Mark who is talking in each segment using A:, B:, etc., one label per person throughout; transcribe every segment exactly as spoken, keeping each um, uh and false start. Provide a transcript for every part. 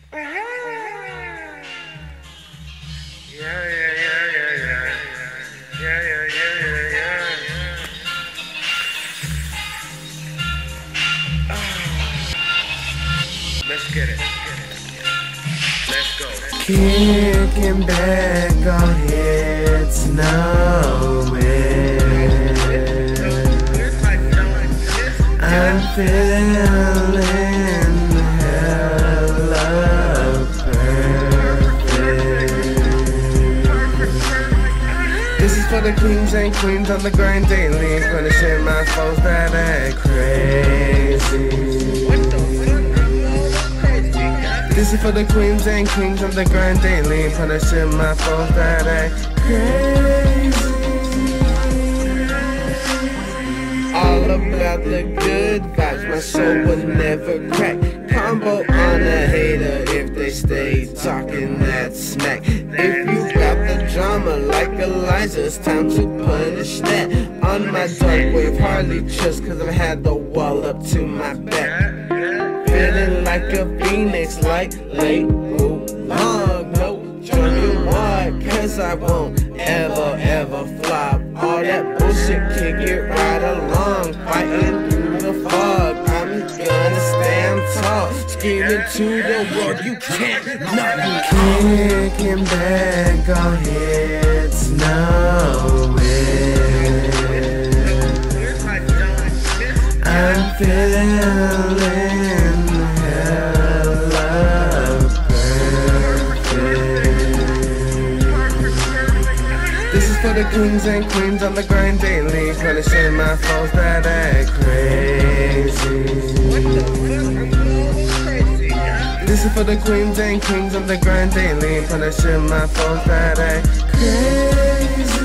A: Yeah, yeah, yeah, yeah, yeah. Yeah, yeah, yeah, yeah, yeah. Oh. Let's get it. Let's go.
B: Kicking back on hits nowhere. I'm feeling hella perfect. This is for the kings and queens on the grind daily, punishing my foes that act crazy. This is for the queens and kings on the grind daily, punishing my foes that act crazy. All about the good vibes, my soul would never crack. Combo on a hater if they stay talking that smack. If you got the drama like Eliza, it's time to punish that. On my dark wave, hardly trust, cause I've had the wall up to my back. Feeling like a phoenix, like late long. No joking why, cause I won't ever, ever flop. All that bullshit, kick it right along. Fighting through the fog, I'm gonna stand tall. Screaming to the world, you can't not me. Kicking back on hits nowhere. I'm feeling for the kings and queens on the grind daily, punishing my foes that act crazy. This is for the queens and kings on the grind daily, punishing my foes that act crazy.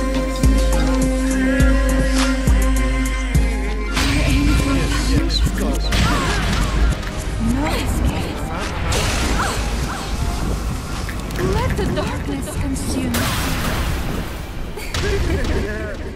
C: Let the darkness consume.
A: Yeah.